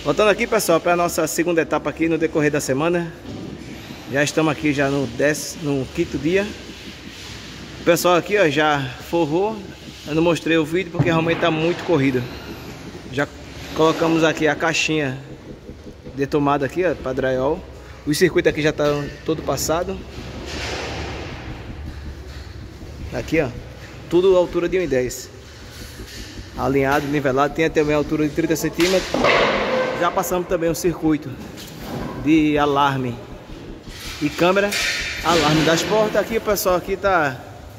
Voltando aqui, pessoal, para a nossa segunda etapa aqui no decorrer da semana. Já estamos aqui já no 5º dia. O pessoal aqui, ó, já forrou. Eu não mostrei o vídeo porque realmente está muito corrido. Já colocamos aqui a caixinha de tomada aqui, ó, para drywall. O circuito aqui já está todo passado. Aqui, ó, tudo à altura de 1,10. Alinhado, nivelado, tem também a altura de 30 centímetros. Já passamos também o circuito de alarme e câmera, alarme das portas. Aqui o pessoal aqui tá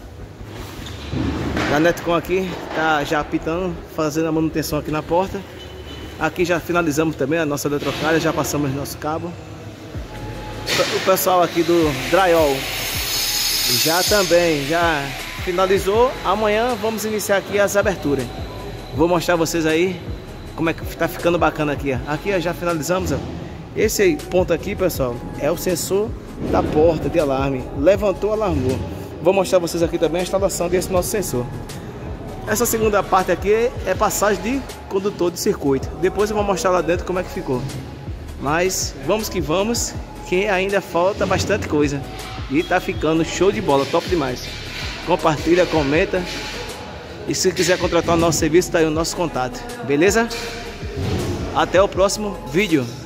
da Netcom aqui, tá já apitando, fazendo a manutenção aqui na porta. Aqui já finalizamos também a nossa eletrocalha, já passamos nosso cabo. O pessoal aqui do drywall já também já finalizou. Amanhã vamos iniciar aqui as aberturas. Vou mostrar vocês aí como é que tá ficando bacana aqui, ó. Aqui, ó, já finalizamos, ó. Esse ponto aqui, pessoal, é o sensor da porta de alarme. Levantou, alarmou. Vou mostrar vocês aqui também a instalação desse nosso sensor. Essa segunda parte aqui é passagem de condutor de circuito. Depois eu vou mostrar lá dentro como é que ficou. Mas vamos que vamos, que ainda falta bastante coisa. E tá ficando show de bola, top demais. Compartilha, comenta. E se quiser contratar o nosso serviço, tá aí o nosso contato. Beleza? Até o próximo vídeo.